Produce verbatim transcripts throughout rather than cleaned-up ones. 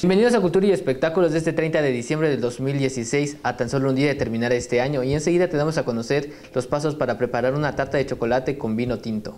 Bienvenidos a Cultura y Espectáculos de este treinta de diciembre del dos mil dieciséis, a tan solo un día de terminar este año, y enseguida te damos a conocer los pasos para preparar una tarta de chocolate con vino tinto.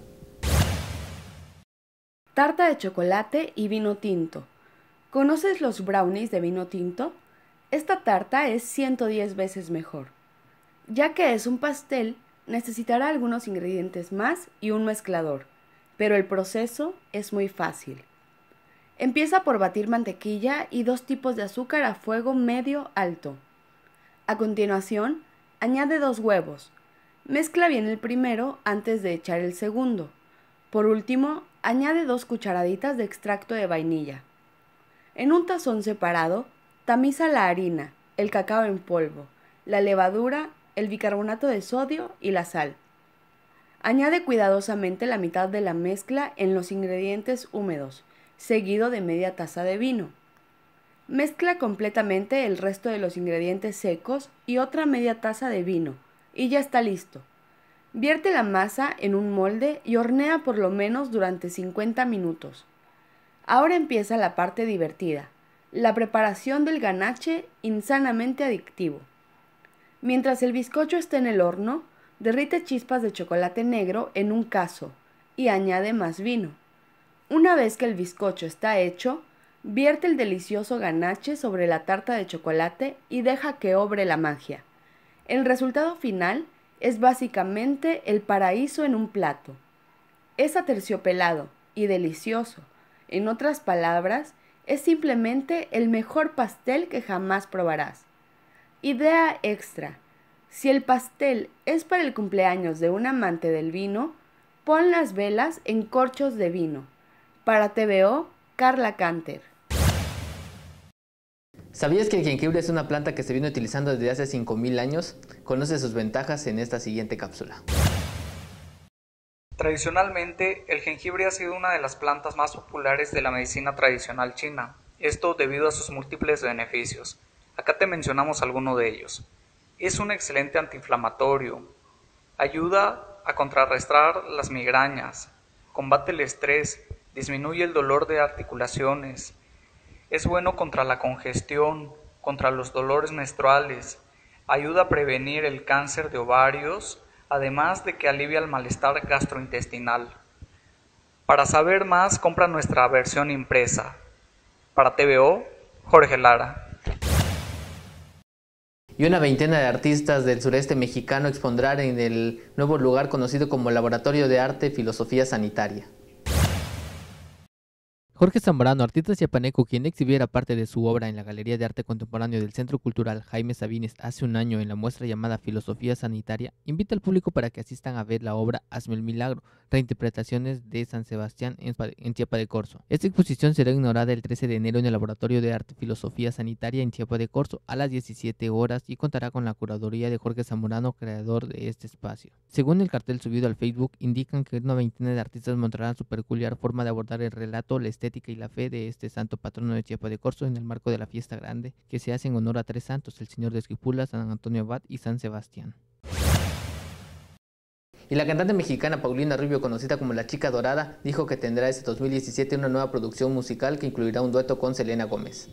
Tarta de chocolate y vino tinto. ¿Conoces los brownies de vino tinto? Esta tarta es ciento diez veces mejor. Ya que es un pastel, necesitará algunos ingredientes más y un mezclador, pero el proceso es muy fácil. Empieza por batir mantequilla y dos tipos de azúcar a fuego medio alto. A continuación, añade dos huevos. Mezcla bien el primero antes de echar el segundo. Por último, añade dos cucharaditas de extracto de vainilla. En un tazón separado, tamiza la harina, el cacao en polvo, la levadura, el bicarbonato de sodio y la sal. Añade cuidadosamente la mitad de la mezcla en los ingredientes húmedos, seguido de media taza de vino. Mezcla completamente el resto de los ingredientes secos y otra media taza de vino, y ya está listo. Vierte la masa en un molde y hornea por lo menos durante cincuenta minutos. Ahora empieza la parte divertida, la preparación del ganache insanamente adictivo. Mientras el bizcocho está en el horno, derrite chispas de chocolate negro en un cazo y añade más vino. Una vez que el bizcocho está hecho, vierte el delicioso ganache sobre la tarta de chocolate y deja que obre la magia. El resultado final es básicamente el paraíso en un plato. Es aterciopelado y delicioso. En otras palabras, es simplemente el mejor pastel que jamás probarás. Idea extra: si el pastel es para el cumpleaños de un amante del vino, pon las velas en corchos de vino. Para T V O, Carla Canter. ¿Sabías que el jengibre es una planta que se viene utilizando desde hace cinco mil años? Conoce sus ventajas en esta siguiente cápsula. Tradicionalmente, el jengibre ha sido una de las plantas más populares de la medicina tradicional china, esto debido a sus múltiples beneficios. Acá te mencionamos algunos de ellos. Es un excelente antiinflamatorio, ayuda a contrarrestar las migrañas, combate el estrés, disminuye el dolor de articulaciones, es bueno contra la congestión, contra los dolores menstruales, ayuda a prevenir el cáncer de ovarios, además de que alivia el malestar gastrointestinal. Para saber más, compra nuestra versión impresa. Para T V O, Jorge Lara. Y una veintena de artistas del sureste mexicano expondrán en el nuevo lugar conocido como Laboratorio de Arte y Filosofía Sanitaria. Jorge Zambrano, artista chiapaneco, quien exhibiera parte de su obra en la Galería de Arte Contemporáneo del Centro Cultural Jaime Sabines hace un año en la muestra llamada Filosofía Sanitaria, invita al público para que asistan a ver la obra Hazme el Milagro, reinterpretaciones de San Sebastián en Chiapa de Corzo. Esta exposición será inaugurada el trece de enero en el Laboratorio de Arte y Filosofía Sanitaria en Chiapa de Corzo a las diecisiete horas y contará con la curaduría de Jorge Zambrano, creador de este espacio. Según el cartel subido al Facebook, indican que una veintena de artistas mostrarán su peculiar forma de abordar el relato, la estética y la fe de este santo patrono de Chiapa de Corzo en el marco de la fiesta grande que se hace en honor a tres santos, el Señor de Esquipula, San Antonio Abad y San Sebastián. Y la cantante mexicana Paulina Rubio, conocida como La Chica Dorada, dijo que tendrá este dos mil diecisiete una nueva producción musical que incluirá un dueto con Selena Gómez.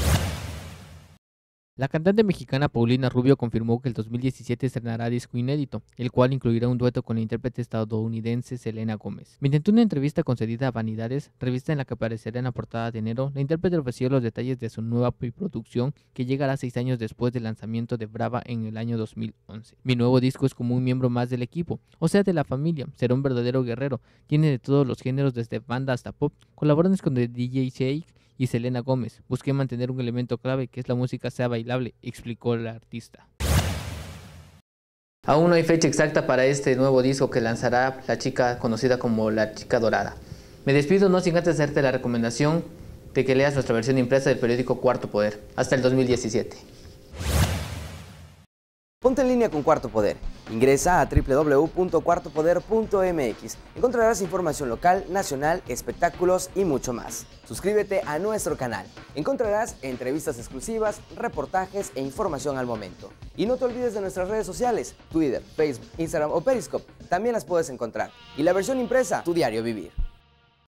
La cantante mexicana Paulina Rubio confirmó que el dos mil diecisiete estrenará disco inédito, el cual incluirá un dueto con la intérprete estadounidense Selena Gómez. Mediante una entrevista concedida a Vanidades, revista en la que aparecerá en la portada de enero, la intérprete ofreció los detalles de su nueva preproducción que llegará seis años después del lanzamiento de Brava en el año dos mil once. Mi nuevo disco es como un miembro más del equipo, o sea de la familia, será un verdadero guerrero, tiene de todos los géneros desde banda hasta pop, colaboraciones con D J Shake y Selena Gómez. Busqué mantener un elemento clave que es la música sea bailable, explicó la artista. Aún no hay fecha exacta para este nuevo disco que lanzará la chica conocida como La Chica Dorada. Me despido no sin antes hacerte la recomendación de que leas nuestra versión impresa del periódico Cuarto Poder, hasta el dos mil diecisiete. Ponte en línea con Cuarto Poder. Ingresa a doble u doble u doble u punto cuarto poder punto m x. Encontrarás información local, nacional, espectáculos y mucho más. Suscríbete a nuestro canal. Encontrarás entrevistas exclusivas, reportajes e información al momento. Y no te olvides de nuestras redes sociales, Twitter, Facebook, Instagram o Periscope. También las puedes encontrar. Y la versión impresa, Tu Diario Vivir.